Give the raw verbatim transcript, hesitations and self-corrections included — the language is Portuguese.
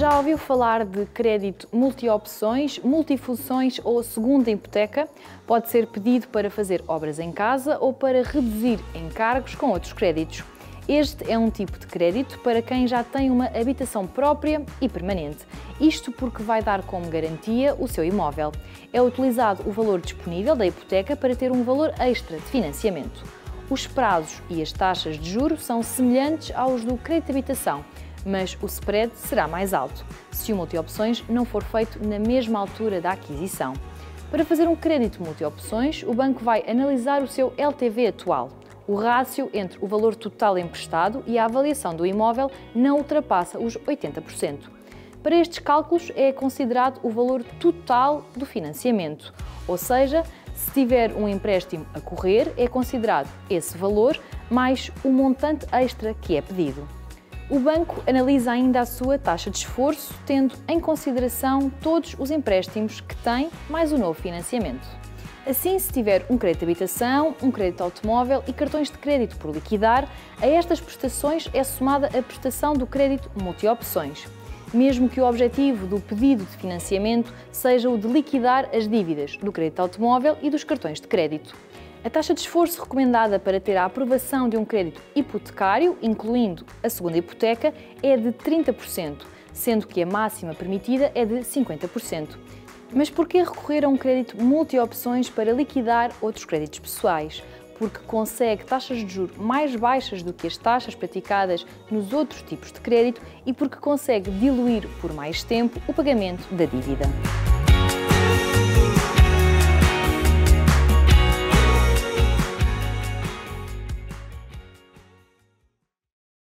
Já ouviu falar de crédito multi-opções, multifunções ou segunda hipoteca? Pode ser pedido para fazer obras em casa ou para reduzir encargos com outros créditos. Este é um tipo de crédito para quem já tem uma habitação própria e permanente. Isto porque vai dar como garantia o seu imóvel. É utilizado o valor disponível da hipoteca para ter um valor extra de financiamento. Os prazos e as taxas de juros são semelhantes aos do crédito de habitação, mas o spread será mais alto, se o multi-opções não for feito na mesma altura da aquisição. Para fazer um crédito multi-opções, o banco vai analisar o seu L T V atual. O rácio entre o valor total emprestado e a avaliação do imóvel não ultrapassa os oitenta por cento. Para estes cálculos é considerado o valor total do financiamento, ou seja, se tiver um empréstimo a correr, é considerado esse valor mais o montante extra que é pedido. O banco analisa ainda a sua taxa de esforço, tendo em consideração todos os empréstimos que tem, mais o novo financiamento. Assim, se tiver um crédito de habitação, um crédito automóvel e cartões de crédito por liquidar, a estas prestações é somada a prestação do crédito multi-opções, mesmo que o objetivo do pedido de financiamento seja o de liquidar as dívidas do crédito automóvel e dos cartões de crédito. A taxa de esforço recomendada para ter a aprovação de um crédito hipotecário, incluindo a segunda hipoteca, é de trinta por cento, sendo que a máxima permitida é de cinquenta por cento. Mas por que recorrer a um crédito multi-opções para liquidar outros créditos pessoais? Porque consegue taxas de juros mais baixas do que as taxas praticadas nos outros tipos de crédito e porque consegue diluir por mais tempo o pagamento da dívida.